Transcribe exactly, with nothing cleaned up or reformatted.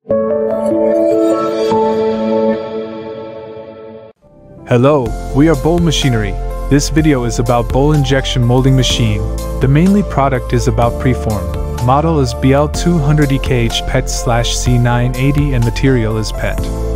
Hello, we are Bole Machinery. This video is about Bole injection molding machine. The mainly product is about Preform. Model is B L two hundred E K H P E T C nine eighty and material is P E T.